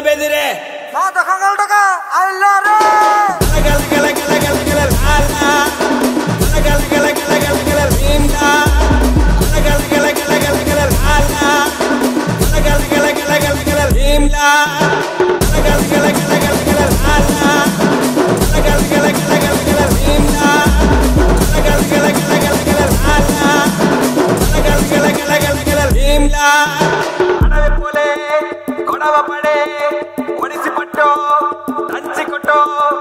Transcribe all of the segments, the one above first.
బెదిరే గొడవ పడే ఒడిసి పట్టో దంచి కొట్టో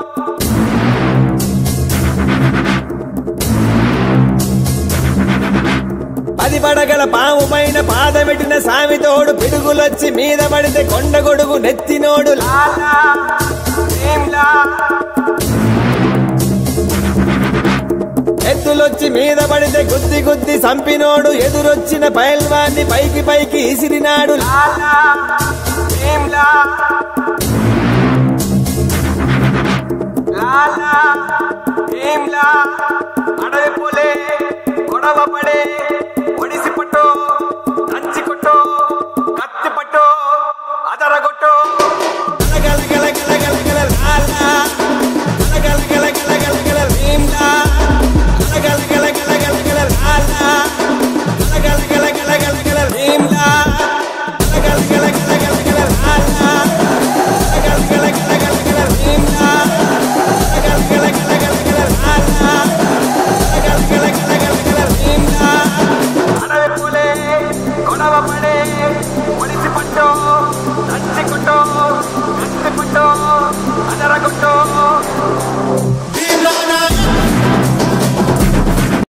పది పడగల పాము పైన పాదమెట్టిన సామితోడు పిడుగులొచ్చి మీద పడితే కొండ గొడుగు నెత్తినోడు లాలా ఎత్తులొచ్చి మీద పడితే గుద్ది గుద్ది సంపినోడు ఎదురొచ్చిన పైల్వాన్ని పైకి పైకి ఇసిరినాడు లాలా లాలా అడవి పోలే గొడవ పడే